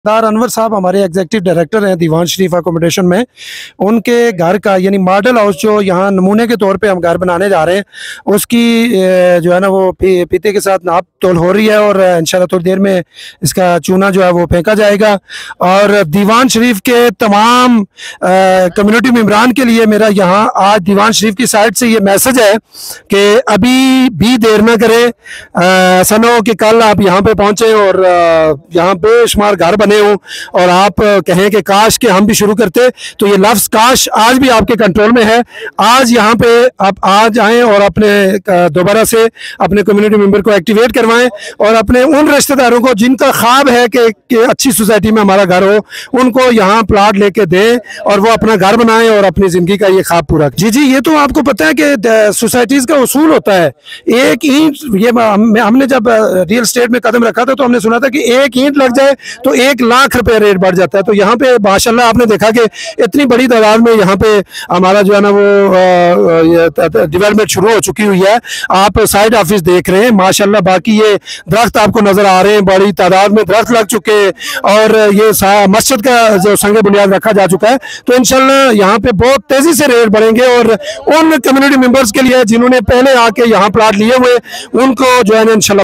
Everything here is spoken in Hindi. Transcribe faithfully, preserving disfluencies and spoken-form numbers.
दार अनवर साहब हमारे एग्जीक्यूटिव डायरेक्टर हैं दीवान शरीफ अकोमोडेशन में। उनके घर का यानी मॉडल हाउस जो यहाँ नमूने के तौर पे हम घर बनाने जा रहे हैं, उसकी जो है ना वो पीते के साथ नाप तोल हो रही है और इंशाल्लाह थोड़ी देर में इसका चूना जो है वो फेंका जाएगा। और दीवान शरीफ के तमाम कम्युनिटी मेम्बरान के लिए मेरा यहाँ आज दीवान शरीफ की साइड से ये मैसेज है कि अभी भी देर न करें। ऐसा ना हो कि कल आप यहाँ पे पहुँचे और यहाँ बेशुमार घर बने हों और आप कहें कि काश के हम भी शुरू करते। तो ये लफ्ज़ काश आज भी आपके कंट्रोल में है। आज यहाँ पे आप आज आएँ और अपने दोबारा से अपने कम्युनिटी मेंबर को एक्टिवेट करवाएं और अपने उन रिश्तेदारों को जिनका ख्वाब है कि, कि अच्छी सोसाइटी में हमारा घर हो, उनको यहाँ प्लाट लेके दें और वो अपना घर बनाएं और अपनी ज़िंदगी का ये ख्वाब पूरा। जी जी ये तो आपको पता है कि सोसाइटीज़ का उसूल होता है एक ईंट। ये हमने जब रियल स्टेट में कदम रखा था तो हमने सुना था कि एक ईंट लग जाए तो एक लाख रुपए रेट बढ़ जाता है। तो यहाँ पे माशाल्लाह आपने देखा कि इतनी बड़ी तादाद में यहाँ पे हमारा जो है ना वो डेवलपमेंट शुरू हो चुकी हुई है। आप साइड ऑफिस देख रहे हैं माशाल्लाह, बाकी ये दरख्त आपको नजर आ रहे हैं, बड़ी तादाद में दरख्त लग चुके हैं और ये मस्जिद का जो संग बुनियाद रखा जा चुका है। तो इंशाल्लाह यहाँ पे बहुत तेजी से रेट बढ़ेंगे और उन कम्युनिटी मेंबर्स के लिए जिन्होंने पहले आके यहाँ प्लाट लिए हुए उनको जो है ना इंशाल्लाह